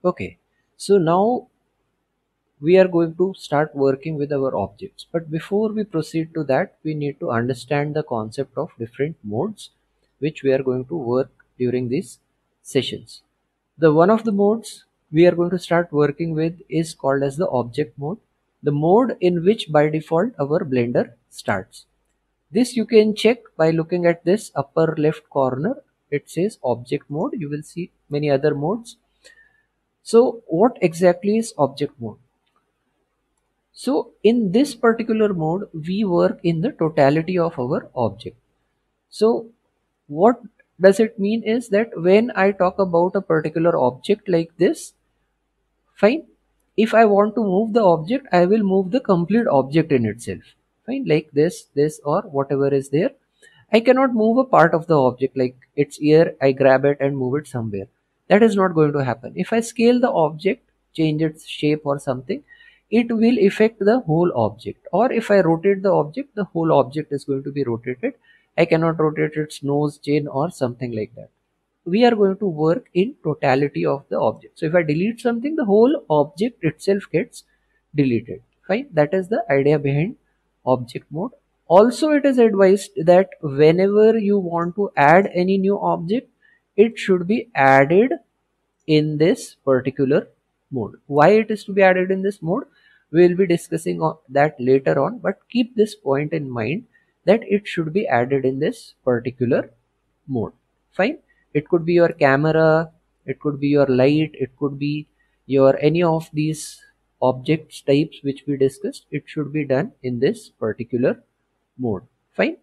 Okay, so now we are going to start working with our objects, but before we proceed to that, we need to understand the concept of different modes which we are going to work during these sessions. The one of the modes we are going to start working with is called as the object mode, the mode in which by default our Blender starts. This you can check by looking at this upper left corner. It says object mode. You will see many other modes. So what exactly is object mode? So in this particular mode, we work in the totality of our object. So what does it mean is that when I talk about a particular object like this, fine. If I want to move the object, I will move the complete object in itself. Fine, like this or whatever is there. I cannot move a part of the object like its ear, I grab it and move it somewhere. That is not going to happen. If I scale the object, change its shape or something, it will affect the whole object. Or if I rotate the object, the whole object is going to be rotated. I cannot rotate its nose, chin or something like that. We are going to work in totality of the object. So if I delete something, the whole object itself gets deleted. Fine. That is the idea behind object mode. Also, it is advised that whenever you want to add any new object, it should be added in this particular mode. Why it is to be added in this mode? We will be discussing that later on, but keep this point in mind that it should be added in this particular mode. Fine. It could be your camera, it could be your light, it could be your any of these objects types which we discussed. It should be done in this particular mode. Fine.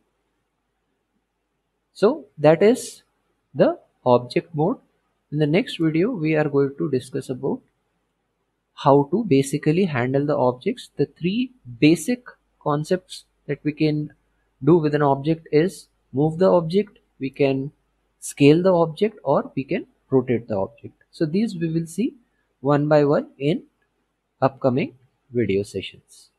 So that is the object mode. In the next video we are going to discuss about how to basically handle the objects. The three basic concepts that we can do with an object is move the object, we can scale the object, or we can rotate the object. So these we will see one by one in upcoming video sessions.